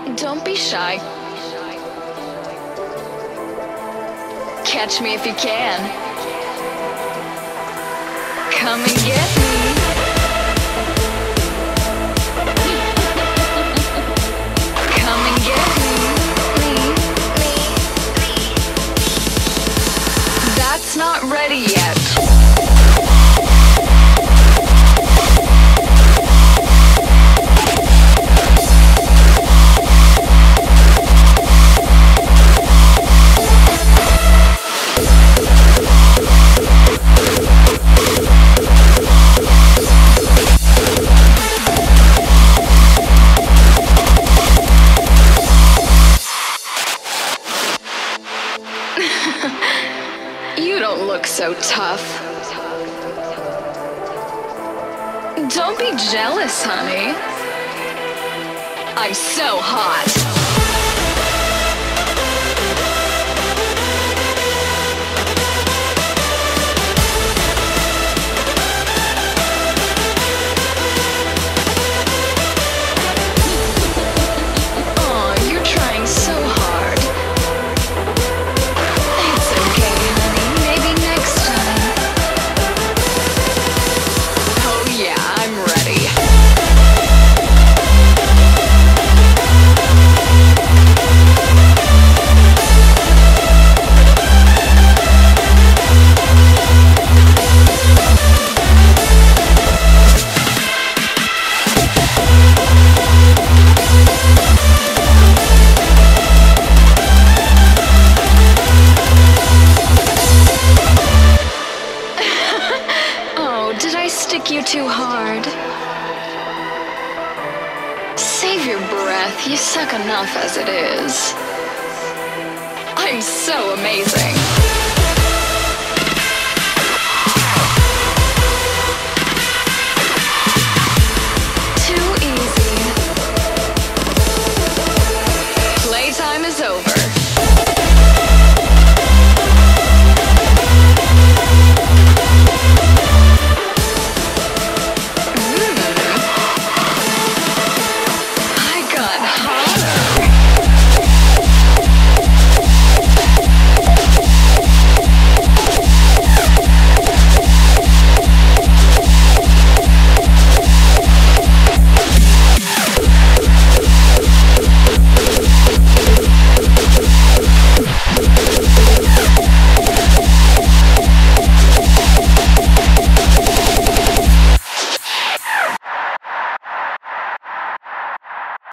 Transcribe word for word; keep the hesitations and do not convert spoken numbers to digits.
Don't be shy. Catch me if you can. Come and get me. Come and get me. Me, me, me. That's not ready yet. You don't look so tough. Don't be jealous, honey. I'm so hot. Did I stick you too hard? Save your breath, you suck enough as it is. I'm so amazing.